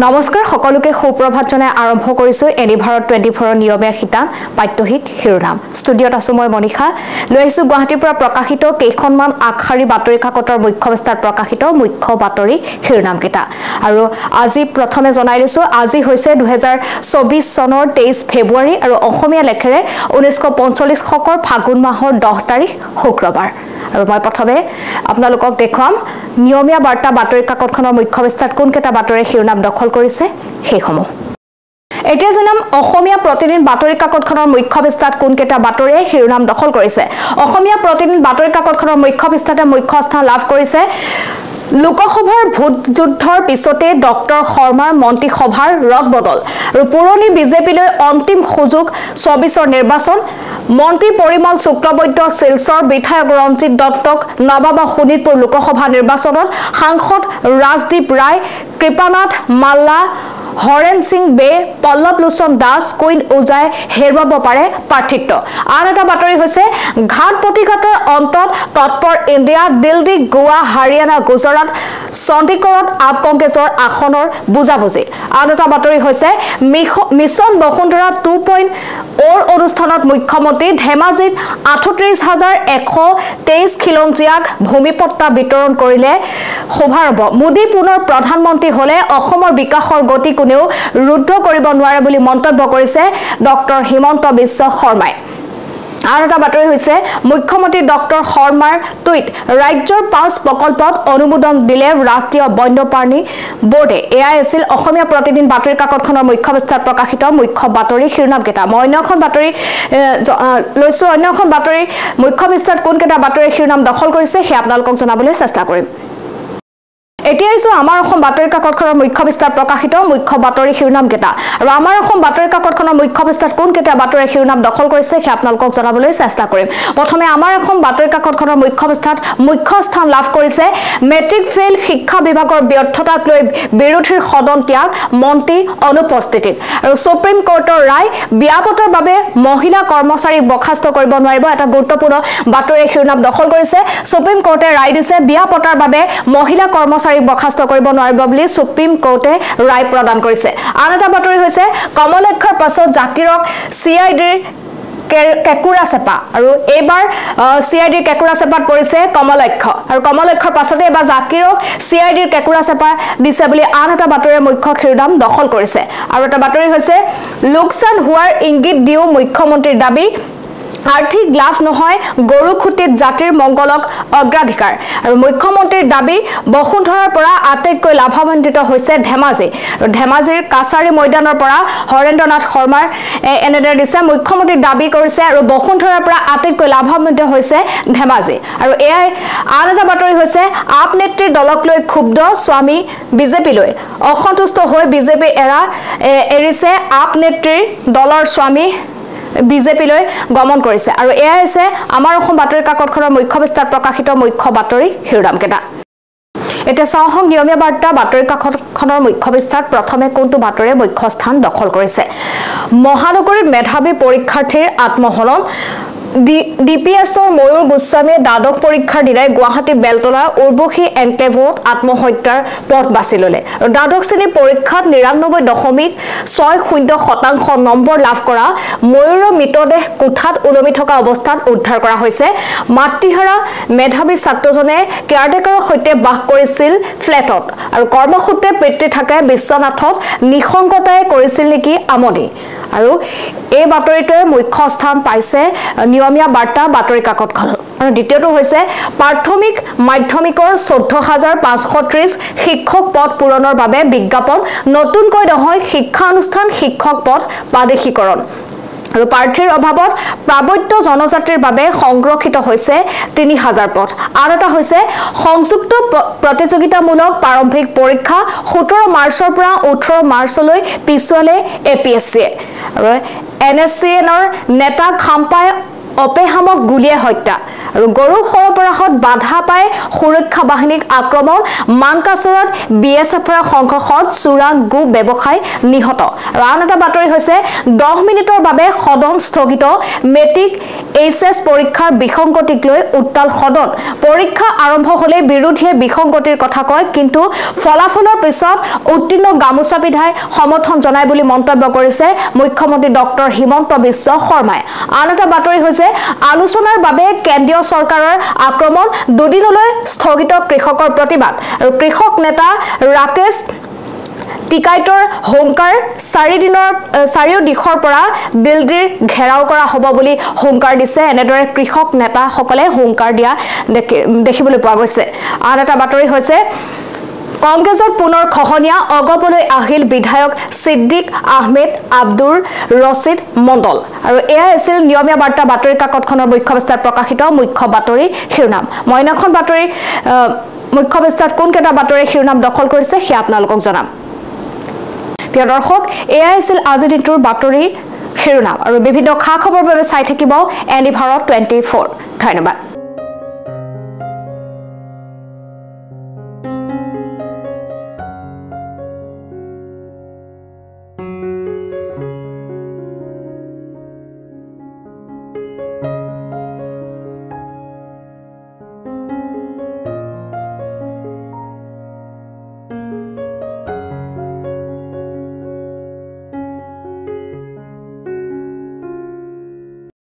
নমস্কাৰ সকলোকে সুপ্ৰভাত জনাই আৰম্ভ কৰিছো এনি ভাৰত 24 নিয়মীয়া শিতান পাঠ্যহিক শিৰোনাম ষ্টুডিঅত আছো মই মনিষা লৈ আহিছো গুৱাহাটীৰ পৰা প্ৰকাশিত কেইখনমান আগশাৰী বাতৰি কাকতৰ মুখ্য বিস্তাৰ প্ৰকাশিত মুখ্য বাতৰি শিৰোনাম কেইটা আৰু আজি প্ৰথমে জনাই দিছো আজি হৈছে 2024 চনৰ 23 ফেব্ৰুৱাৰী আৰু অসমীয়া লেখেৰে 1945 শকৰ ফাগুন মাহৰ 10 তাৰিখ শুক্ৰবাৰ আৰু মই প্ৰথমে আপোনালোকক দেখুৱাম নিয়মীয়া বাৰ্তা বাতৰি কাকতখনৰ মুখ্য বিস্তাৰত কোন কেটা বাতৰি শিৰোনাম দখল কৰিছে সেইসমূহ এতিয়া জনাম অসমীয়া প্ৰতিদিন বাতৰি কাকতখনৰ মুখ্য বিস্তাৰত কোন কেটা বাতৰিয়ে শিৰোনাম দখল কৰিছে অসমীয়া প্ৰতিদিন বাতৰি কাকতখনৰ মুখ্য বিস্তাৰতে মুখ্য স্থান লাভ কৰিছে লোকসভাৰ ভোট যুদ্ধৰ পিছতে ডক্টৰ শৰ্মাৰ মন্ত্ৰী সভাৰ ৰদ বদল আৰু পুৰণি বিজেপিলৈ অন্তিম সুযোগ 24ৰ নিৰ্বাচন মন্ত্ৰী পৰিমল শুক্লবৈদ্য শিলচৰ বিধায়ক ৰঞ্জিত দত্তক নৱাবা শোণিতপুৰ লোকসভা নিৰ্বাচনত সাংসদ ৰাজদীপ ৰায় কৃপানাথ মাল্লা হৰেন সিং বে পল্লৱ লোচন দাস কুইন উজাই হেৰুৱাব পাৰে প্ৰাৰ্থিত্ব আন এটা বাতৰি হৈছে ঘাট প্ৰতিঘাতৰ অন্তত তৎপৰ ইণ্ডিয়া দিল্লী গোৱা হাৰিয়ানা গুজৰাট চণ্ডীগড়ত আপ কংগ্ৰেছৰ আসনৰ বুজাবুজি আন এটা বাতৰি হৈছে মিছন বসুন্ধৰা 2.0 অনুষ্ঠানত মুখ্যমন্ত্ৰী ধেমাজিত 38,123 খিলঞ্জীয়াক ভূমিপট্টা বিতৰণ কৰিলে শুভাৰম্ভ মোদী পুনৰ প্ৰধানমন্ত্ৰী হলে অসমৰ বিকাশৰ গতি কোনেও ৰুদ্ধ কৰিব নোৱাৰে বুলি মন্তব্য কৰিছে ডক্টৰ হিমন্ত বিশ্ব শৰ্মাই আৰু এটা বাতৰি হৈছে মুখ্যমন্ত্ৰী ডক্টৰ শৰ্মাৰ টুইট ৰাজ্যৰ 5 প্ৰকল্পত অনুমোদন দিলে ৰাষ্ট্ৰীয় বন্যপ্ৰাণী বোৰ্ডে এআই আছিল অসমীয়া প্ৰতিদিন বাতৰি কাকতখনৰ মুখ্য বিস্তাৰত প্ৰকাশিত মুখ্য বাতৰি শিৰোনাম কেটা মই অন্যখন বাতৰি লৈছো অন্যখন বাতৰি মুখ্য বিস্তাৰত কোন কেটা বাতৰি শিৰোনাম দখল কৰিছে হে আপোনালোকক জনাবলৈ চেষ্টা কৰিম এতিয়া আইছো আমাৰ অসম বাতৰি কাকতখনৰ মুখ্য বিস্তাৰত প্ৰকাশিত মুখ্য বাতৰি শিৰোনাম কেটা আৰু আমাৰ অসম বাতৰি কাকতখনৰ মুখ্য বিস্তাৰত কোন কেটা বাতৰি শিৰোনাম দখল কৰিছে হে আপোনালোকক জনাবলৈ চেষ্টা কৰিম প্ৰথমে আমাৰ অসম বাতৰি কাকতখনৰ মুখ্য বিস্তাৰত মুখ্য স্থান লাভ কৰিছে মেট্ৰিক ফেইল শিক্ষা বিভাগৰ ব্যৰ্থতাক লৈ বিৰোধীৰ সদন ত্যাগ মন্ত্ৰী অনুপস্থিতিত আৰু সুপ্ৰিম কোৰ্টৰ ৰায় বিয়া পতাৰ বাবে মহিলা কৰ্মচাৰীক বৰ্খাস্ত কৰিব নোৱাৰিব এটা গুৰুত্বপূৰ্ণ বাতৰি শিৰোনাম দখল কৰিছে সুপ্ৰিম কোৰ্টে ৰায় দিছে বিয়া পতাৰ বাবে মহিলা কৰ্মচাৰী বৰ্খাস্ত কৰিব নোৱাৰিব বুলি সুপ্ৰিম কোৰ্টে ৰায় প্ৰদান কৰিছে আন এটা বাতৰি হৈছে কমলক্ষৰ পাছত জাকিৰক সিআইডিৰ কেকুৰা চেপা আৰু এইবাৰ সিআইডিৰ কেকুৰা চেপাত পৰিছে কমলক্ষ আৰু কমলক্ষৰ পাছতে এবাৰ জাকিৰক সিআইডিৰ কেকুৰা চেপা দিছে বুলি আন এটা বাতৰিৰ মুখ্য শিৰোনাম দখল কৰিছে আৰু এটা বাতৰি হৈছে লোকচান হোৱাৰ ইংগিত দিও মুখ্যমন্ত্ৰীৰ দাবী আৰ্থিক লাভ নহয় গৰু খুটিত জাতিৰ মংগলক অগ্ৰাধিকাৰ আৰু মুখ্যমন্ত্ৰীৰ দাবী বসুন্ধৰাৰ পৰা আটাইতকৈ লাভান্বিত হৈছে ধেমাজি আৰু ধেমাজিৰ কাছাৰী ময়দানৰ পৰা হৰেন্দ্ৰনাথ শৰ্মাৰ এনেদৰে দিছে মুখ্যমন্ত্ৰী দাবী কৰিছে আৰু বসুন্ধৰাৰ পৰা আটাইতকৈ লাভান্বিত হৈছে ধেমাজি আৰু এআই আন এটা বাতৰি হৈছে আপ নেত্ৰীৰ দলক লৈ ক্ষুব্ধ স্বামী বিজেপিলৈ অসন্তুষ্ট হৈ বিজেপি এৰিছে আপ নেত্ৰীৰ দলৰ স্বামী বিজেপিলৈ গমন কৰিছে আৰু এয়া হৈছে আমাৰ অসম বাতৰি কাকতখনৰ মুখ্য বিস্তাৰত প্ৰকাশিত মুখ্য বাতৰি শিৰোনাম কেটা এতিয়া চাওঁহক নিয়মীয়া বাৰ্তা বাতৰি কাকতখনৰ মুখ্য বিস্তাৰত প্ৰথমে কোনটো বাতৰিয়ে মুখ্য স্থান দখল কৰিছে মহানগৰীত মেধাৱী পৰীক্ষাৰ্থীৰ আত্মহনন ডিপিএছৰ ময়ূৰ গোস্বামীয়ে দ্বাদশ পৰীক্ষাৰ দিনাই গুৱাহাটী বেলতলা উৰ্বশী এনক্লেভত আত্মহত্যাৰ পথ বাছি ল'লে আৰু দ্বাদশ শ্ৰেণীৰ পৰীক্ষাত 99.60% নম্বৰ লাভ কৰা ময়ূৰৰ মৃতদেহ কোঠাত ওলমি থকা অৱস্থাত উদ্ধাৰ কৰা হৈছে মাতৃহাৰা মেধাৱী ছাত্ৰজনে কেয়াৰটেকাৰৰ সৈতে বাস কৰিছিল ফ্লেটত আৰু কৰ্মসূত্ৰে পিতৃ থাকে বিশ্বনাথত নিসংগতাই কৰিছিল নেকি আমনি আৰু এই বাতৰিটোৱে মুখ্য স্থান পাইছে নিয়মীয়া বাৰ্তা বাতৰি কাকতখন আৰু দ্বিতীয়টো হৈছে প্ৰাথমিক মাধ্যমিকৰ 14,530 শিক্ষক পদ পূৰণৰ বাবে বিজ্ঞাপন নতুনকৈ নহয় শিক্ষা অনুষ্ঠান শিক্ষক পদ প্ৰাদেশিকৰণ আৰু প্ৰাৰ্থীৰ অভাৱত প্ৰাবত্য জনজাতিৰ বাবে সংৰক্ষিত হৈছে 3,000 পদ আৰু এটা হৈছে সংযুক্ত প্ৰতিযোগিতামূলক প্ৰাৰম্ভিক পৰীক্ষা 17 মাৰ্চৰ পৰা 18 মাৰ্চলৈ পিছুৱালে এপিএছচি আৰু এনএছচিএনৰ নেতা খাম্পাই অপেহামক গুলিয়াই হত্যা আৰু গৰু সৰবৰাহত বাধা পাই সুৰক্ষা বাহিনীক আক্ৰমণ মানকাচৰত বিএছএফৰ সংঘৰ্ষত চোৰাং গো ব্যৱসায় নিহত আৰু আন এটা বাতৰি হৈছে 10 মিনিটৰ বাবে সদন স্থগিত মেট্ৰিক এইচএছ পৰীক্ষাৰ বিসংগতিক লৈ উত্তাল সদন পৰীক্ষা আৰম্ভ হলে বিৰোধীয়ে বিসংগতিৰ কথা কয় কিন্তু ফলাফলৰ পিছত উত্তীৰ্ণ গামোচা পিধাই সমৰ্থন জনায় বুলি মন্তব্য কৰিছে মুখ্যমন্ত্ৰী ডক্টৰ হিমন্ত বিশ্ব শৰ্মাই আন এটা বাতৰি হৈছে আলোচনাৰ বাবে কেন্দ্ৰীয় চৰকাৰৰ আক্ৰমণ দুদিনলৈ স্থগিত কৃষকৰ প্ৰতিবাদ আৰু কৃষক নেতা ৰাকেশ টিকাইটৰ হুংকাৰ 4 দিশৰ পৰা দিল্লীৰ ঘেৰাও কৰা হ'ব বুলি হুংকাৰ দিছে এনেদৰে কৃষক নেতাসকলে হুংকাৰ দিয়া দেখিবলৈ পোৱা গৈছে আন এটা বাতৰি হৈছে কংগ্ৰেছৰ পুনৰ খহনীয়া অগপলৈ আহিল বিধায়ক সিদ্দিক আহমেদ আব্দুৰ ৰছিদ মণ্ডল আৰু এয়া আছিল নিয়মীয়া বাৰ্তা বাতৰি কাকতখনৰ মুখ্য পৃষ্ঠাত প্ৰকাশিত মুখ্য বাতৰি শিৰোনাম মইনাখন বাতৰি মুখ্য পৃষ্ঠাত কোন কেইটা বাতৰি শিৰোনাম দখল কৰিছে সেয়া আপোনালোকক জনাম প্ৰিয় দৰ্শক এয়া আছিল আজি দিনটোৰ বাতৰি শিৰোনাম আৰু বিভিন্ন খা খবৰৰ বাবে চাই থাকিব এনি ভাৰত 24 ধন্যবাদ